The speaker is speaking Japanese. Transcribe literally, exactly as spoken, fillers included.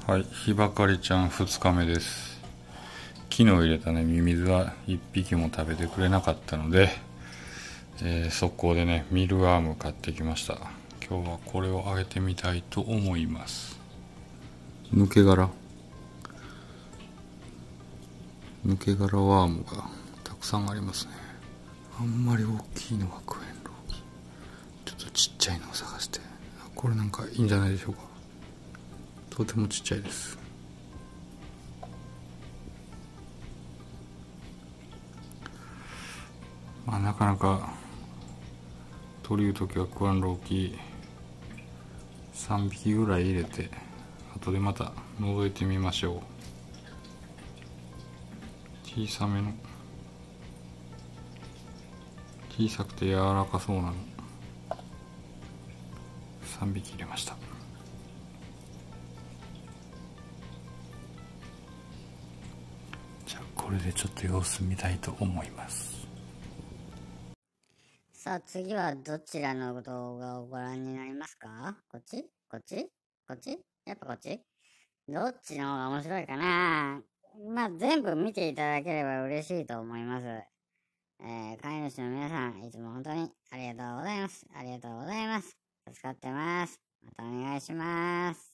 はい、日ばかりちゃんふつかめです。昨日入れたね、ミミズはいっぴきも食べてくれなかったので、えー、速攻でね、ミルアーム買ってきました。今日はこれをあげてみたいと思います。抜け殻抜け殻ワームがたくさんありますね。あんまり大きいのは食えんろ。ちょっとちっちゃいのを探して、これなんかいいんじゃないでしょうか。とてもちっちゃいです。まあ、なかなか取りうときは食わんろうきさんびきぐらい入れて、後でまた覗いてみましょう。小さめの、小さくて柔らかそうなのさんびき入れました。じゃあこれでちょっと様子見たいと思います。 さあ次はどちらの動画をご覧になりますか？こっちこっちこっちやっぱこっち。どっちの方が面白いかな。まあ全部見ていただければ嬉しいと思います。えー、飼い主の皆さん、いつも本当にありがとうございます。ありがとうございます。助かってます。またお願いします。